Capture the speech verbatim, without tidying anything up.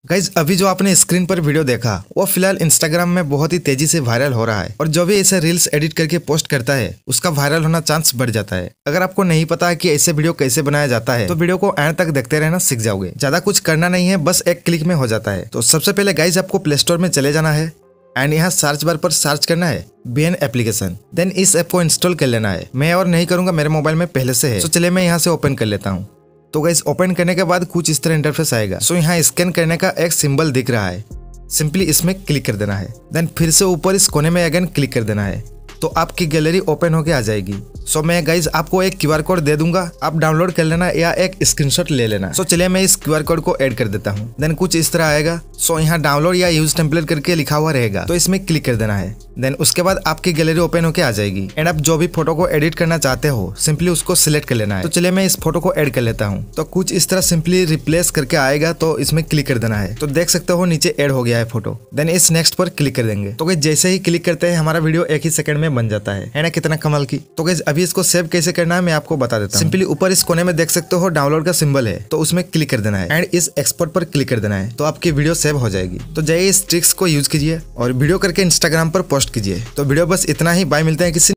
Guys अभी जो आपने स्क्रीन पर वीडियो देखा वो फिलहाल इंस्टाग्राम में बहुत ही तेजी से वायरल हो रहा है और जो भी ऐसे रील्स एडिट करके पोस्ट करता है उसका वायरल होना चांस बढ़ जाता है। अगर आपको नहीं पता है कि ऐसे वीडियो कैसे बनाया जाता है तो वीडियो को एंड तक देखते रहना, सीख जाओगे। ज्यादा कुछ करना नहीं है, बस एक क्लिक में हो जाता है। तो सबसे पहले गाइज आपको प्ले स्टोर में चले जाना है एंड यहाँ सर्च बार पर सर्च करना है बीएन एप्लीकेशन। देन इस ऐप को इंस्टॉल कर लेना है। मैं और नहीं करूंगा, मेरे मोबाइल में पहले से है। तो चलिए मैं यहाँ से ओपन कर लेता हूँ। तो गाइस ओपन करने के बाद कुछ इस तरह इंटरफेस आएगा। सो यहाँ स्कैन करने का एक सिंबल दिख रहा है, सिंपली इसमें क्लिक कर देना है। देन फिर से ऊपर इस कोने में अगेन क्लिक कर देना है तो आपकी गैलरी ओपन होके आ जाएगी। सो so, मैं गाइज आपको एक क्यूआर कोड दे दूंगा, आप डाउनलोड कर लेना या एक स्क्रीनशॉट ले लेना। सो so, चलिए मैं इस क्यूआर कोड को ऐड कर देता हूँ। देन कुछ इस तरह आएगा। सो so, यहाँ डाउनलोड या यूज टेम्पलेट करके लिखा हुआ रहेगा, तो इसमें क्लिक कर देना है। देन उसके बाद आपकी गैलरी ओपन होके आ जाएगी एंड आप जो भी फोटो को एडिट करना चाहते हो सिंपली उसको सिलेक्ट कर लेना है। तो चलिए मैं इस फोटो को ऐड कर लेता हूँ। तो कुछ इस तरह सिंपली रिप्लेस करके आएगा, तो इसमें क्लिक कर देना है। तो देख सकते हो नीचे ऐड हो गया है फोटो। देन इस नेक्स्ट पर क्लिक कर देंगे। तो जैसे ही क्लिक करते हैं हमारा वीडियो एक ही सेकंड में बन जाता है, है ना कितना कमाल की। तो गाइस अभी इसको सेव कैसे करना है मैं आपको बता देता हूँ। सिंपली ऊपर इस कोने में देख सकते हो डाउनलोड का सिंबल है, तो उसमें क्लिक कर देना है एंड इस एक्सपोर्ट पर क्लिक कर देना है, तो आपकी वीडियो सेव हो जाएगी। तो जाइए इस ट्रिक्स को यूज कीजिए और वीडियो करके इंस्टाग्राम पर पोस्ट कीजिए। तो वीडियो बस इतना ही। बाय, मिलते हैं किसी